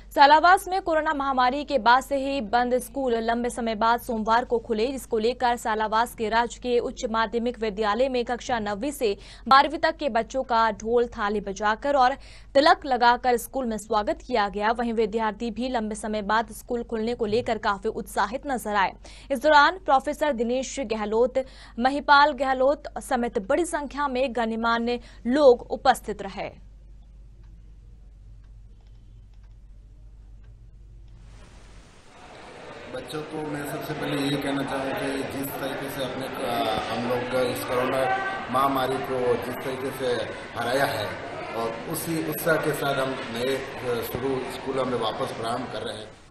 सालावास में कोरोना महामारी के बाद से ही बंद स्कूल लंबे समय बाद सोमवार को खुले, जिसको लेकर सालावास के राजकीय उच्च माध्यमिक विद्यालय में कक्षा 9वीं से 12वीं तक के बच्चों का ढोल थाली बजाकर और तिलक लगाकर स्कूल में स्वागत किया गया। वहीं विद्यार्थी भी लंबे समय बाद स्कूल खुलने को लेकर काफी उत्साहित नजर आए। इस दौरान प्रोफेसर दिनेश गहलोत, महिपाल गहलोत समेत बड़ी संख्या में गणमान्य लोग उपस्थित रहे। बच्चों को मैं सबसे पहले ये कहना चाहूँ कि जिस तरीके से हम लोग इस कोरोना महामारी को जिस तरीके से हराया है और उसी उत्साह के साथ हम नए शुरू स्कूलों में वापस प्रारंभ कर रहे हैं।